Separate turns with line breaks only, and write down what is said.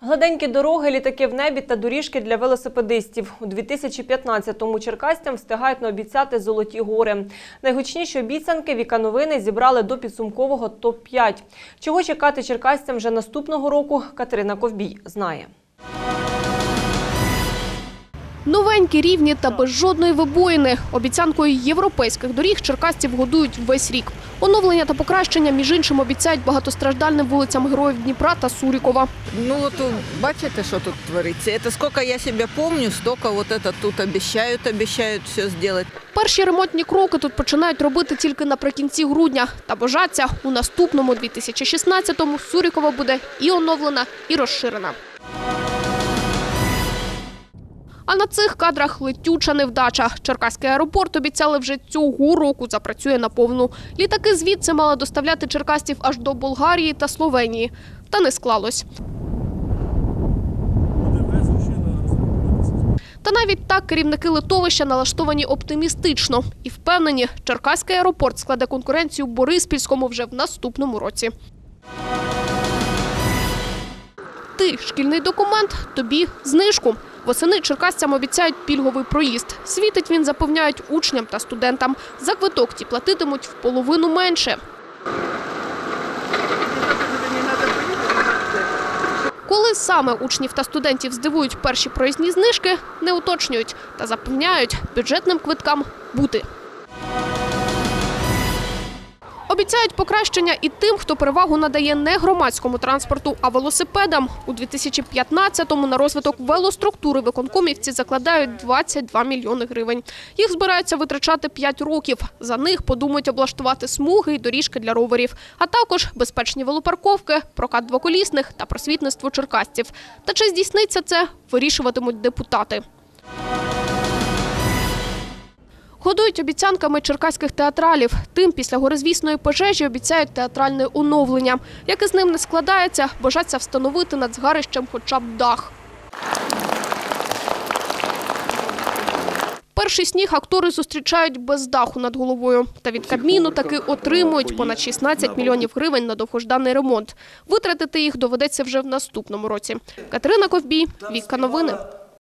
Гладенькі дороги, літаки в небі та доріжки для велосипедистів. У 2015-му черкасцям встигають наобіцяти золоті гори. Найгучніші обіцянки «Віка Новини» зібрали до підсумкового ТОП-5. Чого чекати черкасцям вже наступного року, Катерина Ковбій знає.
Новенькі, рівні та без жодної вибоїни. Обіцянкою європейських доріг черкасців годують весь рік. Оновлення та покращення, між іншим, обіцяють багатостраждальним вулицям Героїв Дніпра та Сурікова.
Ну от бачите, що тут твориться? Це скільки я себе пам'ятаю, стільки вот это тут обіцяють все зробити.
Перші ремонтні кроки тут починають робити тільки наприкінці грудня. Та божаться, у наступному 2016-му Сурікова буде і оновлена, і розширена. А на цих кадрах летюча невдача. Черкаський аеропорт обіцяли вже цього року запрацює наповну. Літаки звідси мали доставляти черкасців аж до Болгарії та Словенії. Та не склалось. Та навіть так керівники литовища налаштовані оптимістично. І впевнені, Черкаський аеропорт складе конкуренцію Бориспільському вже в наступному році. Ти – шкільний документ, тобі – знижку. Восени черкасцям обіцяють пільговий проїзд. Світить він, запевняють, учням та студентам. За квиток ті платитимуть вполовину менше. Коли саме учнів та студентів здивують перші проїзні знижки, не уточнюють. Та запевняють, бюджетним квиткам бути. Обіцяють покращення і тим, хто перевагу надає не громадському транспорту, а велосипедам. У 2015-му на розвиток велоструктури виконкомівці закладають 22 мільйони гривень. Їх збираються витрачати 5 років. За них подумають облаштувати смуги і доріжки для роверів. А також безпечні велопарковки, прокат двоколісних та просвітництво черкасців. Та чи здійсниться це, вирішуватимуть депутати. Годують обіцянками черкаських театралів. Тим після горизвісної пожежі обіцяють театральне оновлення. Як із ним не складається, бажаться встановити над згарищем хоча б дах. Перший сніг актори зустрічають без даху над головою. Та від Кабміну таки отримують понад 16 мільйонів гривень на довгожданий ремонт. Витратити їх доведеться вже в наступному році. Катерина Ковбій, Віка Новини.